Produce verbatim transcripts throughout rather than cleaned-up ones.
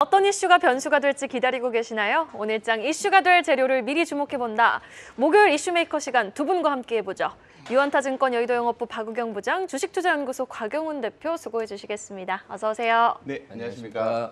어떤 이슈가 변수가 될지 기다리고 계시나요? 오늘장 이슈가 될 재료를 미리 주목해본다. 목요일 이슈메이커 시간 두 분과 함께 해보죠. 유한타증권 여의도영업부 박우경 부장, 주식투자연구소 곽용훈 대표 수고해 주시겠습니다. 어서 오세요. 네, 안녕하십니까.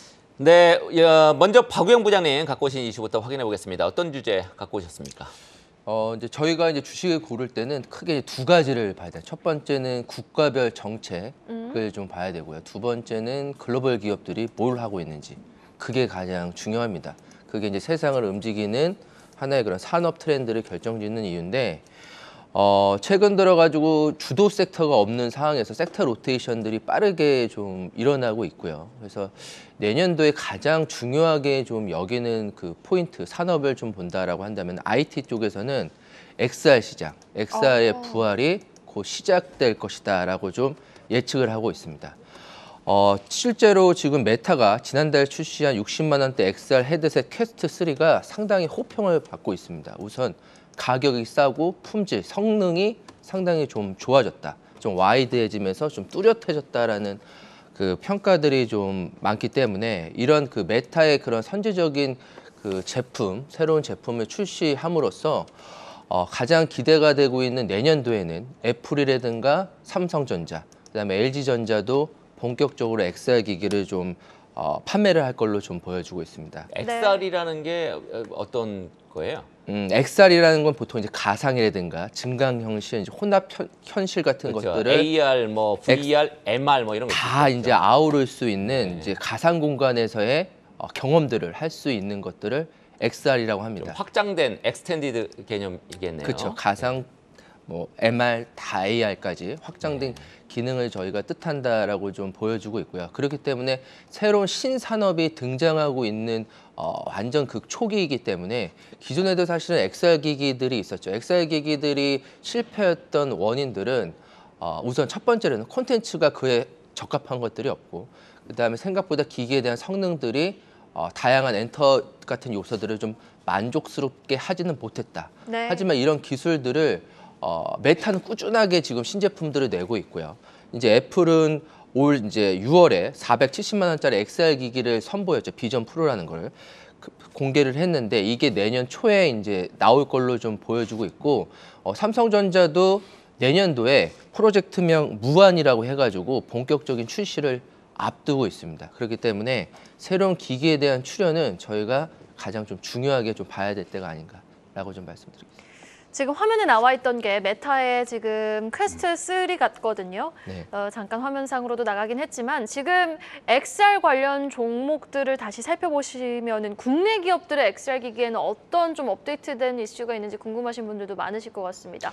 네, 먼저 박우경 부장님 갖고 오신 이슈부터 확인해 보겠습니다. 어떤 주제 갖고 오셨습니까? 어, 이제 저희가 이제 주식을 고를 때는 크게 두 가지를 봐야 돼요. 첫 번째는 국가별 정책을 음. 좀 봐야 되고요. 두 번째는 글로벌 기업들이 뭘 하고 있는지. 그게 가장 중요합니다. 그게 이제 세상을 움직이는 하나의 그런 산업 트렌드를 결정짓는 이유인데, 어, 최근 들어가지고 주도 섹터가 없는 상황에서 섹터 로테이션들이 빠르게 좀 일어나고 있고요. 그래서 내년도에 가장 중요하게 좀 여기는 그 포인트, 산업을 좀 본다라고 한다면 아이티 쪽에서는 엑스알 시장, 엑스알의 어. 부활이 곧 시작될 것이다라고 좀 예측을 하고 있습니다. 어, 실제로 지금 메타가 지난달 출시한 육십만 원대 엑스알 헤드셋 퀘스트 쓰리가 상당히 호평을 받고 있습니다. 우선 가격이 싸고 품질, 성능이 상당히 좀 좋아졌다. 좀 와이드해지면서 좀 뚜렷해졌다라는 그 평가들이 좀 많기 때문에 이런 그 메타의 그런 선제적인 그 제품, 새로운 제품을 출시함으로써 어, 가장 기대가 되고 있는 내년도에는 애플이라든가 삼성전자, 그다음에 엘지전자도 본격적으로 엑스알 기기를 좀 어, 판매를 할 걸로 좀 보여주고 있습니다. 엑스알이라는 게 어떤 거예요? 음, 엑스알이라는 건 보통 이제 가상이라든가 증강 형식, 이제 혼합 현, 현실 같은 그렇죠. 것들을 에이알, 뭐 브이알, 엠알 뭐 이런 거 다 있죠. 이제 아우를 수 있는 네. 이제 가상 공간에서의 어, 경험들을 할 수 있는 것들을 엑스알이라고 합니다. 확장된 엑스텐디드 개념이겠네요. 그렇죠. 가상 뭐 엠알 다 에이알까지 확장된 네. 기능을 저희가 뜻한다라고 좀 보여주고 있고요. 그렇기 때문에 새로운 신산업이 등장하고 있는 어, 완전 극 초기이기 때문에 기존에도 사실은 엑스알 기기들이 있었죠. 엑스알 기기들이 실패했던 원인들은 어, 우선 첫 번째로는 콘텐츠가 그에 적합한 것들이 없고, 그다음에 생각보다 기기에 대한 성능들이 어, 다양한 엔터 같은 요소들을 좀 만족스럽게 하지는 못했다. 네. 하지만 이런 기술들을 어, 메타는 꾸준하게 지금 신제품들을 내고 있고요. 이제 애플은 올 이제 유월에 사백칠십만 원짜리 엑스알 기기를 선보였죠. 비전 프로라는 걸 그, 공개를 했는데 이게 내년 초에 이제 나올 걸로 좀 보여주고 있고, 어, 삼성전자도 내년도에 프로젝트명 무한이라고 해가지고 본격적인 출시를 앞두고 있습니다. 그렇기 때문에 새로운 기기에 대한 출현은 저희가 가장 좀 중요하게 좀 봐야 될 때가 아닌가라고 좀 말씀드리겠습니다. 지금 화면에 나와 있던 게 메타의 지금 퀘스트 쓰리 같거든요. 네. 어, 잠깐 화면상으로도 나가긴 했지만 지금 엑스알 관련 종목들을 다시 살펴보시면은 국내 기업들의 엑스알 기기에는 어떤 좀 업데이트된 이슈가 있는지 궁금하신 분들도 많으실 것 같습니다.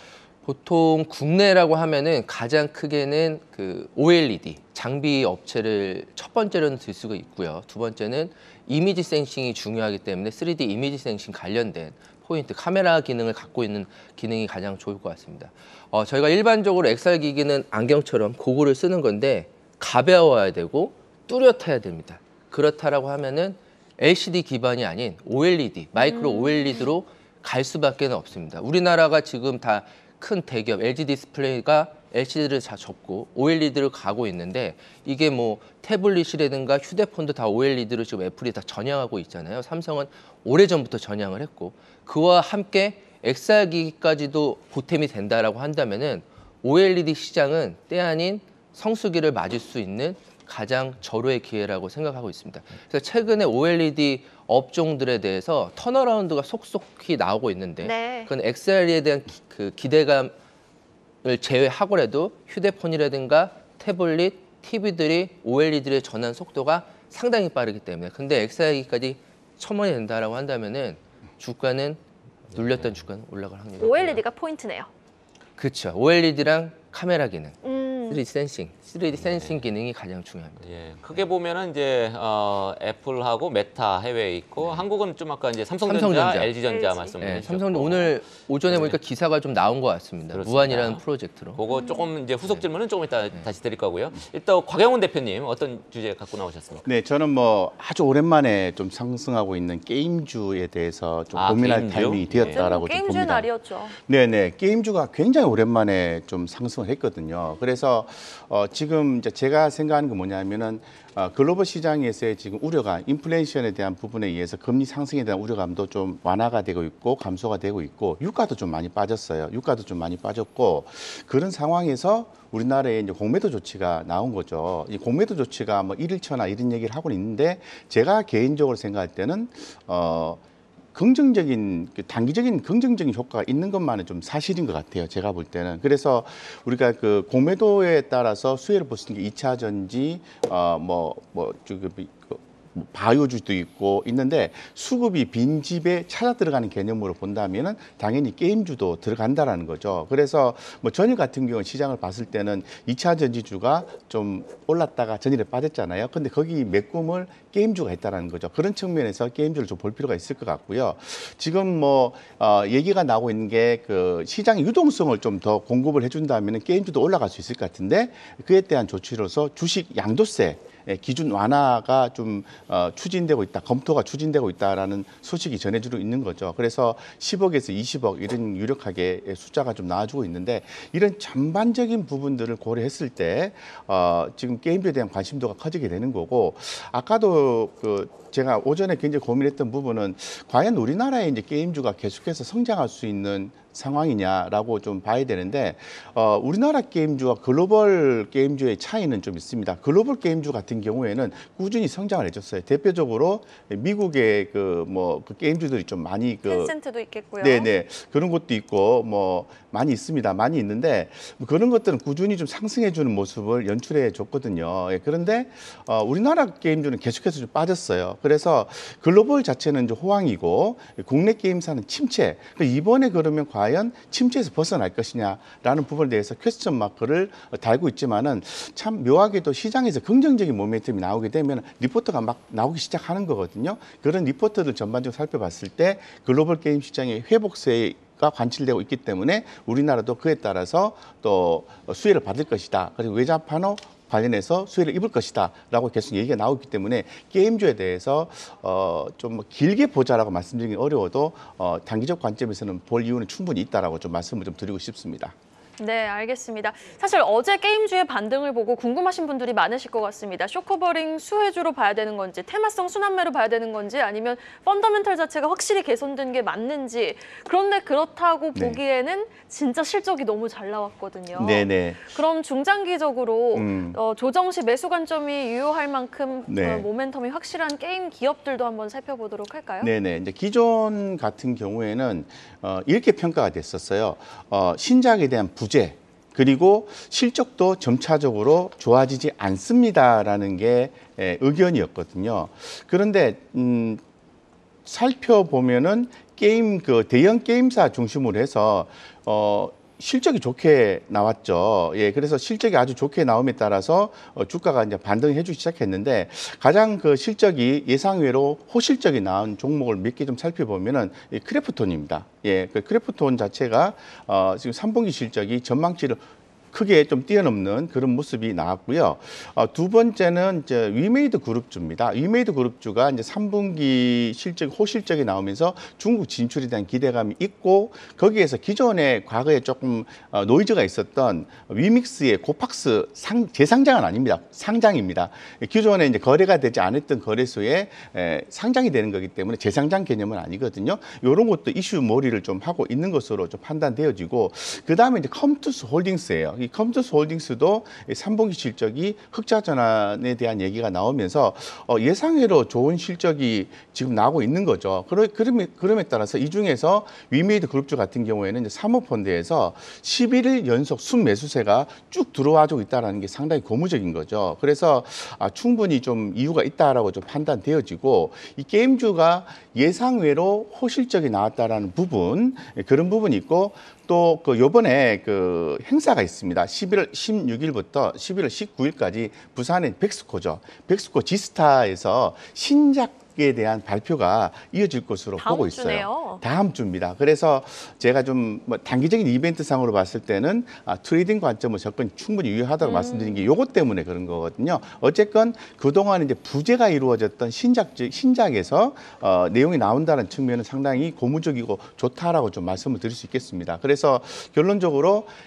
보통 국내라고 하면은 가장 크게는 그 오엘이디 장비 업체를 첫 번째로는 들 수가 있고요. 두 번째는 이미지 센싱이 중요하기 때문에 쓰리디 이미지 센싱 관련된 포인트, 카메라 기능을 갖고 있는 기능이 가장 좋을 것 같습니다. 어, 저희가 일반적으로 엑스알 기기는 안경처럼 고글을 쓰는 건데 가벼워야 되고 뚜렷해야 됩니다. 그렇다라고 하면은 엘시디 기반이 아닌 오엘이디, 마이크로 음. 오엘이디로 갈 수밖에 없습니다. 우리나라가 지금 다 큰 대기업 엘지 디스플레이가 엘시디를 다 접고 오엘이디를 가고 있는데 이게 뭐 태블릿이라든가 휴대폰도 다 오엘이디로 지금 애플이 다 전향하고 있잖아요. 삼성은 오래전부터 전향을 했고, 그와 함께 엑스알 기기까지도 보탬이 된다라고 한다면은 오엘이디 시장은 때 아닌 성수기를 맞을 수 있는 가장 절호의 기회라고 생각하고 있습니다. 그래서 최근에 오엘이디 업종들에 대해서 턴어라운드가 속속히 나오고 있는데 네. 그건 엑스알에 대한 기, 그 기대감을 제외하고라도 휴대폰이라든가 태블릿, 티비들이 오엘이디의 전환 속도가 상당히 빠르기 때문에, 근데 엑스알기까지 첨언이 된다라고 한다면은 주가는 눌렸던 주가는 올라갈 확률이 오엘이디가 포인트네요. 그렇죠. 오엘이디랑 카메라 기능. 음. 쓰리디 센싱, 쓰리디 센싱 기능이 가장 중요합니다. 예, 크게 보면은 이제 어, 애플하고 메타 해외에 있고 네. 한국은 좀 아까 이제 삼성전자, 삼성전자. 엘지전자 말씀 네, 주셨고. 삼성 오늘 오전에 네. 보니까 기사가 좀 나온 것 같습니다. 그렇습니다. 무한이라는 프로젝트로. 그거 조금 이제 후속 질문은 조금 이따 네. 다시 드릴 거고요. 일단 곽영훈 대표님 어떤 주제 갖고 나오셨습니까? 네, 저는 뭐 아주 오랜만에 좀 상승하고 있는 게임주에 대해서 좀 아, 고민할 게임주? 타이밍이 되었다라고 네. 좀 봅니다. 게임주의 날이었죠. 네, 네, 게임주가 굉장히 오랜만에 좀 상승을 했거든요. 그래서 그래서 어, 지금 이제 제가 생각하는 건 뭐냐면은 어, 글로벌 시장에서의 지금 우려가 인플레이션에 대한 부분에 의해서 금리 상승에 대한 우려감도 좀 완화가 되고 있고 감소가 되고 있고 유가도 좀 많이 빠졌어요. 유가도 좀 많이 빠졌고 그런 상황에서 우리나라에 이제 공매도 조치가 나온 거죠. 이 공매도 조치가 뭐 일일처나 이런 얘기를 하고 있는데 제가 개인적으로 생각할 때는 어. 긍정적인 단기적인 긍정적인 효과가 있는 것만은 좀 사실인 것 같아요. 제가 볼 때는. 그래서 우리가 그 공매도에 따라서 수혜를 볼 수 있는 게 이 차 전지 어뭐뭐 저기 바이오주도 있고 있는데 수급이 빈집에 찾아 들어가는 개념으로 본다면은 당연히 게임주도 들어간다라는 거죠. 그래서 뭐 전일 같은 경우 시장을 봤을 때는 이 차 전지주가 좀 올랐다가 전일에 빠졌잖아요. 근데 거기 메꿈을 게임주가 했다라는 거죠. 그런 측면에서 게임주를 좀 볼 필요가 있을 것 같고요. 지금 뭐 어, 얘기가 나오고 있는 게 그 시장의 유동성을 좀 더 공급을 해준다면은 게임주도 올라갈 수 있을 것 같은데 그에 대한 조치로서 주식 양도세 기준 완화가 좀 어, 추진되고 있다, 검토가 추진되고 있다라는 소식이 전해지고 있는 거죠. 그래서 십억에서 이십억 이런 유력하게 숫자가 좀 나와주고 있는데 이런 전반적인 부분들을 고려했을 때 어, 지금 게임주에 대한 관심도가 커지게 되는 거고 아까도 그 제가 오전에 굉장히 고민했던 부분은 과연 우리나라의 이제 게임주가 계속해서 성장할 수 있는 상황이냐라고 좀 봐야 되는데 어, 우리나라 게임주와 글로벌 게임주의 차이는 좀 있습니다. 글로벌 게임주 같은 경우에는 꾸준히 성장을 해줬어요. 대표적으로 미국의 그 뭐 그 게임주들이 좀 많이 그 텐센트도 있겠고요. 네네 그런 것도 있고 뭐 많이 있습니다. 많이 있는데 뭐 그런 것들은 꾸준히 좀 상승해주는 모습을 연출해 줬거든요. 예, 그런데 어, 우리나라 게임주는 계속해서 좀 빠졌어요. 그래서 글로벌 자체는 좀 호황이고 국내 게임사는 침체. 이번에 그러면 과연 침체에서 벗어날 것이냐라는 부분에 대해서 퀘스천 마크를 달고 있지만은 참 묘하게도 시장에서 긍정적인 모멘텀이 나오게 되면 리포트가 막 나오기 시작하는 거거든요. 그런 리포트들 전반적으로 살펴봤을 때 글로벌 게임 시장의 회복세 가 관찰되고 있기 때문에 우리나라도 그에 따라서 또 수혜를 받을 것이다. 그리고 외자판호 관련해서 수혜를 입을 것이다라고 계속 얘기가 나오기 때문에 게임주에 대해서 어, 좀 길게 보자라고 말씀드리기 어려워도 어, 단기적 관점에서는 볼 이유는 충분히 있다라고 좀 말씀을 좀 드리고 싶습니다. 네, 알겠습니다. 사실 어제 게임주의 반등을 보고 궁금하신 분들이 많으실 것 같습니다. 쇼커버링 수혜주로 봐야 되는 건지, 테마성 순환매로 봐야 되는 건지, 아니면 펀더멘털 자체가 확실히 개선된 게 맞는지. 그런데 그렇다고 네. 보기에는 진짜 실적이 너무 잘 나왔거든요. 네네. 그럼 중장기적으로 음. 어, 조정 시 매수 관점이 유효할 만큼 네. 어, 모멘텀이 확실한 게임 기업들도 한번 살펴보도록 할까요? 네네. 이제 기존 같은 경우에는 어, 이렇게 평가가 됐었어요. 어, 신작에 대한 부재 그리고 실적도 점차적으로 좋아지지 않습니다라는 게 에, 의견이었거든요. 그런데 음, 살펴보면은 게임 그 대형 게임사 중심으로 해서 어. 실적이 좋게 나왔죠. 예, 그래서 실적이 아주 좋게 나옴에 따라서 어, 주가가 이제 반등해 주기 시작했는데 가장 그 실적이 예상외로 호실적이 나온 종목을 몇 개 좀 살펴보면은 이 크래프톤입니다. 예, 그 크래프톤 자체가 어, 지금 삼 분기 실적이 전망치를 크게 좀 뛰어넘는 그런 모습이 나왔고요. 어, 두 번째는 이제 위메이드 그룹주입니다. 위메이드 그룹주가 이제 삼 분기 실적 호실적이 나오면서 중국 진출에 대한 기대감이 있고 거기에서 기존에 과거에 조금 어, 노이즈가 있었던 위믹스의 고팍스 상, 재상장은 아닙니다. 상장입니다. 기존에 이제 거래가 되지 않았던 거래소에 에, 상장이 되는 거기 때문에 재상장 개념은 아니거든요. 이런 것도 이슈 몰이를 좀 하고 있는 것으로 좀 판단되어지고 그 다음에 이제 컴투스 홀딩스예요. 이 컴투스 홀딩스도 삼 분기 실적이 흑자 전환에 대한 얘기가 나오면서 어, 예상외로 좋은 실적이 지금 나오고 있는 거죠. 그러, 그럼에, 그럼에 따라서 이 중에서 위메이드 그룹주 같은 경우에는 이제 사모펀드에서 십일 일 연속 순매수세가 쭉 들어와주고 있다는 게 상당히 고무적인 거죠. 그래서 아, 충분히 좀 이유가 있다라고 좀 판단되어지고 이 게임주가 예상외로 호실적이 나왔다라는 부분 그런 부분이 있고 또 그 요번에 그 행사가 있습니다. 십일월 십육일부터 십일월 십구일까지 부산의 백스코죠. 백스코 지스타에서 신작에 대한 발표가 이어질 것으로 다음 보고 있어요. 주네요. 다음 주입니다. 그래서 제가 좀 뭐 단기적인 이벤트 상으로 봤을 때는 아, 트레이딩 관점은 접근 충분히 유효하다고 음. 말씀드린 게 요것 때문에 그런 거거든요. 어쨌건 그동안 이제 부재가 이루어졌던 신작 신작에서 어, 내용이 나온다는 측면은 상당히 고무적이고 좋다라고 좀 말씀을 드릴 수 있겠습니다. 그래서 결론적으로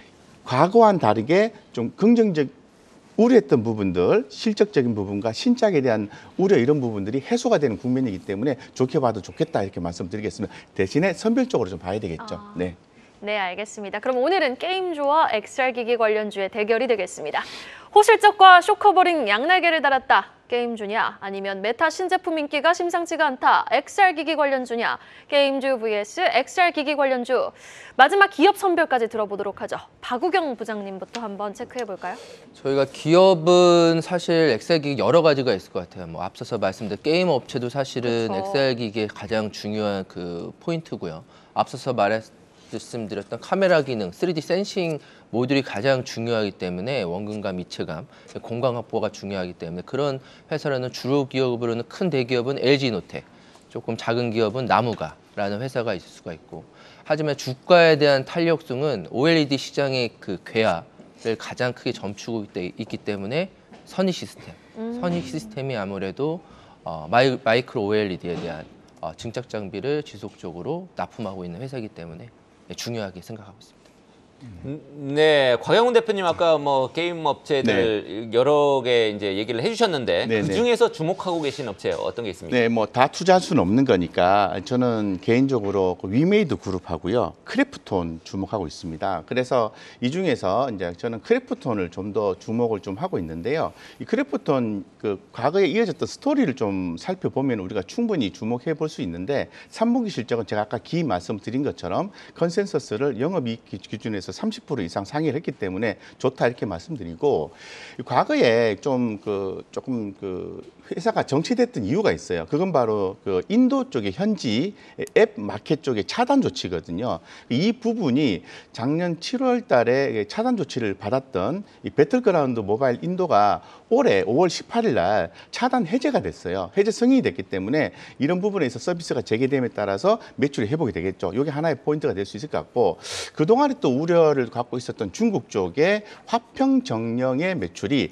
과거와는 다르게 좀 긍정적 우려했던 부분들, 실적적인 부분과 신작에 대한 우려 이런 부분들이 해소가 되는 국면이기 때문에 좋게 봐도 좋겠다 이렇게 말씀드리겠습니다. 대신에 선별적으로 좀 봐야 되겠죠. 아. 네. 네, 알겠습니다. 그럼 오늘은 게임주와 엑스알기기 관련주의 대결이 되겠습니다. 호실적과 쇼커버링 양날개를 달았다. 게임주냐 아니면 메타 신제품 인기가 심상치가 않다. 엑스알기기 관련주냐. 게임주 vs 엑스알기기 관련주. 마지막 기업 선별까지 들어보도록 하죠. 박우경 부장님부터 한번 체크해 볼까요? 저희가 기업은 사실 엑셀기기 여러 가지가 있을 것 같아요. 뭐 앞서서 말씀드린 게임 업체도 사실은 그렇죠. 엑셀기기의 가장 중요한 그 포인트고요. 앞서서 말씀드렸던 카메라 기능, 쓰리디 센싱 모듈이 가장 중요하기 때문에 원근감, 이체감, 공간 확보가 중요하기 때문에 그런 회사라는 주로 기업으로는 큰 대기업은 엘지노텍, 조금 작은 기업은 나무가라는 회사가 있을 수가 있고 하지만 주가에 대한 탄력성은 오엘이디 시장의 그 괴화를 가장 크게 점치고 있기 때문에 선희 시스템, 음. 선희 시스템이 아무래도 어, 마이, 마이크로 오엘이디에 대한 어, 증착 장비를 지속적으로 납품하고 있는 회사이기 때문에 중요하게 생각하고 있습니다. 네, 곽영훈 대표님 아까 뭐 게임 업체들 여러 개 이제 얘기를 해주셨는데 네, 그 네. 중에서 주목하고 계신 업체 어떤 게 있습니까? 네, 뭐 다 투자할 수는 없는 거니까 저는 개인적으로 그 위메이드 그룹하고요, 크래프톤 주목하고 있습니다. 그래서 이 중에서 이제 저는 크래프톤을 좀 더 주목을 좀 하고 있는데요. 이 크래프톤 그 과거에 이어졌던 스토리를 좀 살펴보면 우리가 충분히 주목해 볼 수 있는데 삼 분기 실적은 제가 아까 기 말씀드린 것처럼 컨센서스를 영업이익 기준에서 삼십 퍼센트 이상 상회를 했기 때문에 좋다 이렇게 말씀드리고 과거에 좀 그 조금 그 회사가 정체됐던 이유가 있어요. 그건 바로 그 인도 쪽의 현지 앱 마켓 쪽의 차단 조치거든요. 이 부분이 작년 칠월 달에 차단 조치를 받았던 이 배틀그라운드 모바일 인도가 올해 오월 십팔일 날 차단 해제가 됐어요. 해제 승인이 됐기 때문에 이런 부분에서 서비스가 재개됨에 따라서 매출이 회복이 되겠죠. 이게 하나의 포인트가 될 수 있을 것 같고 그동안에 또 우려를 갖고 있었던 중국 쪽의 화평 정령의 매출이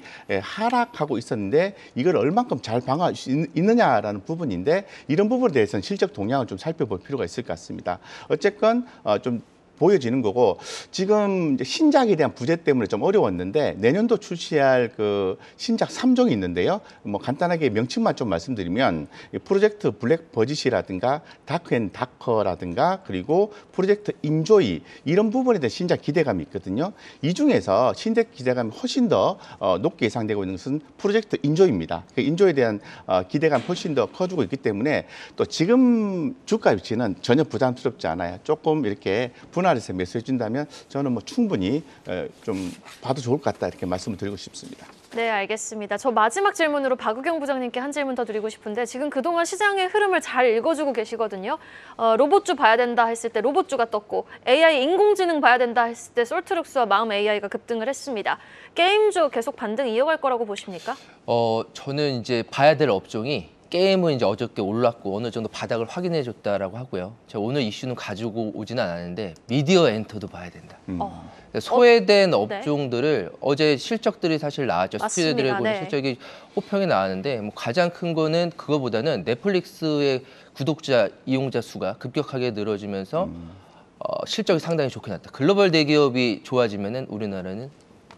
하락하고 있었는데 이걸 얼만큼 잘 방어할 수 있느냐라는 부분인데 이런 부분에 대해서는 실적 동향을 좀 살펴볼 필요가 있을 것 같습니다. 어쨌건 어, 좀 보여지는 거고 지금 이제 신작에 대한 부재 때문에 좀 어려웠는데 내년도 출시할 그 신작 삼 종이 있는데요. 뭐 간단하게 명칭만 좀 말씀드리면 프로젝트 블랙 버짓이라든가 다크 앤 다커라든가 그리고 프로젝트 인조이 이런 부분에 대한 신작 기대감이 있거든요. 이 중에서 신작 기대감이 훨씬 더 어, 높게 예상되고 있는 것은 프로젝트 인조이입니다. 그 인조에 대한 어, 기대감 훨씬 더 커지고 있기 때문에 또 지금 주가 위치는 전혀 부담스럽지 않아요. 조금 이렇게 분 분할해서 매수해 준다면 저는 뭐 충분히 좀 봐도 좋을 것 같다 이렇게 말씀을 드리고 싶습니다. 네, 알겠습니다. 저 마지막 질문으로 박우경 부장님께 한 질문 더 드리고 싶은데 지금 그동안 시장의 흐름을 잘 읽어주고 계시거든요. 어, 로봇주 봐야 된다 했을 때 로봇주가 떴고 에이아이 인공지능 봐야 된다 했을 때 솔트룩스와 마음 에이아이가 급등을 했습니다. 게임주 계속 반등 이어갈 거라고 보십니까? 어, 저는 이제 봐야 될 업종이 게임은 이제 어저께 올랐고 어느 정도 바닥을 확인해 줬다라고 하고요. 제가 오늘 이슈는 가지고 오지는 않았는데 미디어 엔터도 봐야 된다. 음. 어. 소외된 어, 업종들을 네. 어제 실적들이 사실 나왔죠. 스피드 드래곤 네. 실적이 호평이 나왔는데 뭐 가장 큰 거는 그거보다는 넷플릭스의 구독자 이용자 수가 급격하게 늘어지면서 음. 어, 실적이 상당히 좋게 나왔다. 글로벌 대기업이 좋아지면은 우리나라는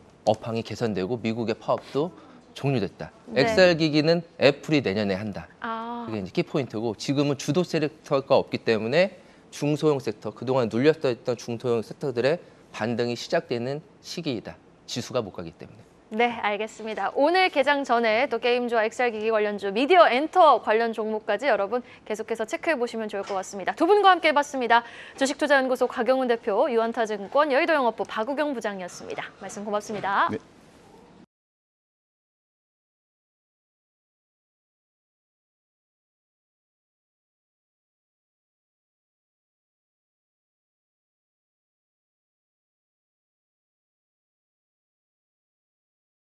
업황이 개선되고 미국의 파업도 종료됐다. 네. 엑스알 기기는 애플이 내년에 한다. 아. 그게 이제 키포인트고 지금은 주도 섹터가 없기 때문에 중소형 섹터, 그동안 눌렸던 중소형 섹터들의 반등이 시작되는 시기이다. 지수가 못 가기 때문에. 네, 알겠습니다. 오늘 개장 전에 또 게임주와 엑스알 기기 관련주, 미디어 엔터 관련 종목까지 여러분 계속해서 체크해 보시면 좋을 것 같습니다. 두 분과 함께 해봤습니다. 주식투자연구소 곽영훈 대표, 유한타증권 여의도영업부 박우경 부장이었습니다. 말씀 고맙습니다. 네.